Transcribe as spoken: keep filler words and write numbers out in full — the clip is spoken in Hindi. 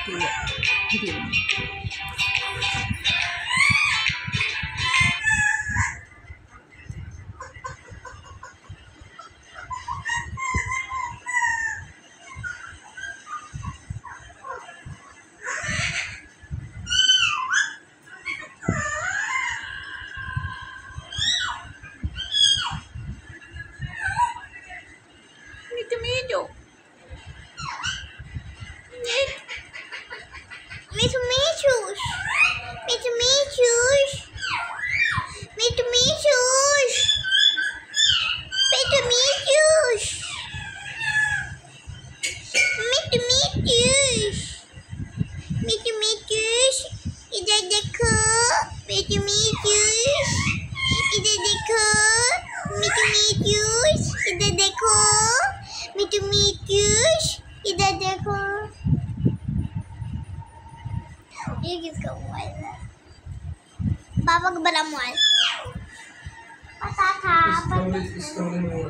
ठीक है। Tomato. Me tomatoes. Me tomatoes. Me tomatoes. Me tomatoes. Me tomatoes. Me tomatoes. इधर देखो. Me tomatoes. इधर देखो. Me tomatoes. इधर देखो. Me tomatoes. इधर देखो. ये किसका मोबाइल है? पापा का बड़ा मोबाइल। पता था।